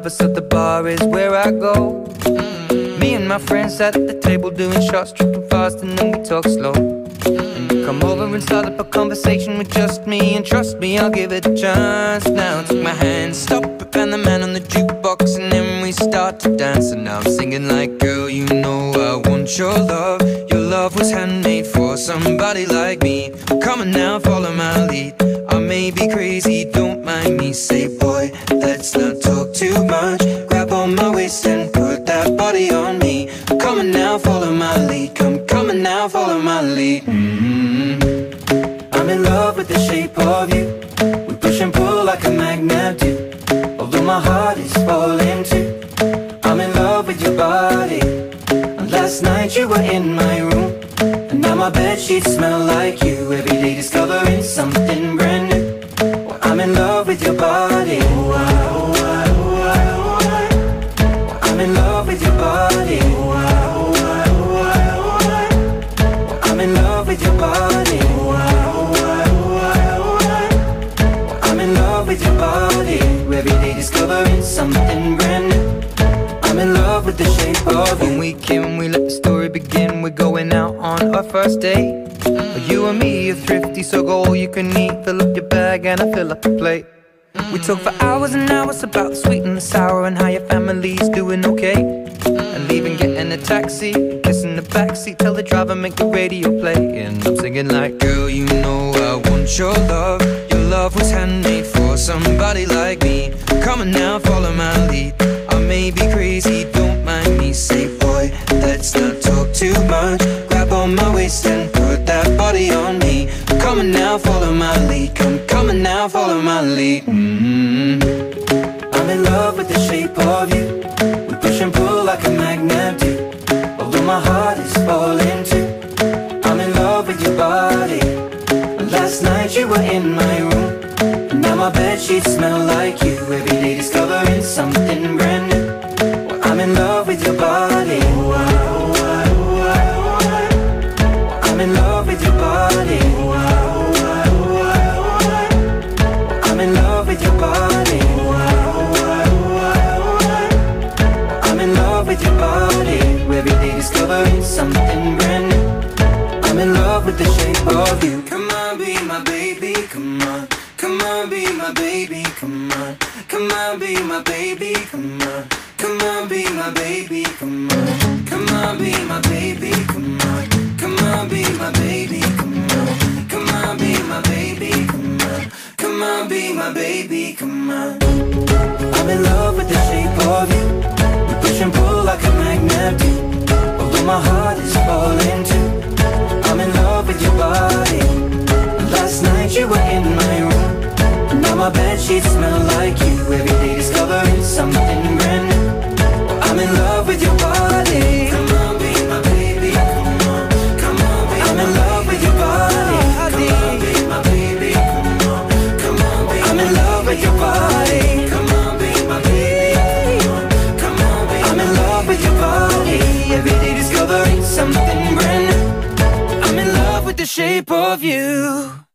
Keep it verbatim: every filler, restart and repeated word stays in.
lover, so the bar is where I go. mm. Me and my friends at the table doing shots, tripping fast, and then we talk slow. And you come over and start up a conversation with just me, and trust me, I'll give it a chance. Now take my hand, stop it, and the man on the jukebox, and then we start to dance. And now I'm singing like, girl, you know I want your love. Your love was handmade for somebody like me. Come on now, follow my lead. I may be crazy, don't mind me. Say, boy, let's not talk too much. Grab on my waist and put that body on me. Come on now, follow my lead. Come, come on now, follow my lead. mm-hmm. I'm in love with the shape of you. We push and pull like a magnet do. Although my heart is falling too. I'm in love with your body. And last night you were in my room, and now my bedsheets smell like you. Every day discovering something brand new. Well, I'm in love with your body. Oh, I, oh, I, oh, I, oh, I. Well, I'm in love with your body. Oh, I, oh, I, oh, I, oh, I. Well, I'm in love with your body. Oh, I, oh, I, oh, I, oh, I. Well, I'm in love with your body. Every day discovering something brand new. I'm in love with the shape of you. When we came, we let the story begin. We're going out on our first date. mm. You and me are thrifty, so go all you can eat. Fill up your bag and I fill up the plate. mm. We talk for hours and hours about the sweet and the sour, and how your family's doing okay. mm. And leaving, getting a taxi, kissing the backseat, tell the driver make the radio play. And I'm singing like, girl, you know I want your love. Your love was handmade for somebody like me. Come on now, follow my lead. I may be crazy, don't mind me. Say, boy, let's not talk too much. Grab on my waist and put that body on me. Come on now, follow my lead. Come, come on now, follow my lead. mm-hmm. I'm in love with the shape of you. We push and pull like a magnet do. Although my heart is falling too. I'm in love with your body. Last night you were in my room, and now my bedsheets smell like you. Every day discovering something brand new. Well, I'm in love with your body. Oh, I, oh, I, oh, I, oh, I. Well, I'm in love with your body. Oh, I, oh, I, oh, I, oh, I. Well, I'm in love with your body. Oh, I, oh, I, oh, I, oh, I. Well, I'm in love with your body. Every day discovering something brand new. I'm in love with the shape of you. Come on, be my baby, come on. Come on, be my baby, come on. Come on, be my baby, come on. Come on, be my baby, come on. Come on, be my baby, come on. Come on, be my baby, come on. Come on, be my baby, come on. Come on, be my baby, come on. I'm in love with the shape of you. We push and pull like a magnet do. Although my heart is falling too. I'm in love with your body. Last night you were in my room, now my bedsheets smell like you. Every day discovering something brand new. I'm in love with your body. Come on, be my baby, come on. Come on, be I'm in love with your body. Come on, be my baby, come on. Come on, be I'm in love with your body. Come on, be my baby, come on. Come on, be I'm in love with your body. Every day discovering something brand new. I'm in love with the shape of you.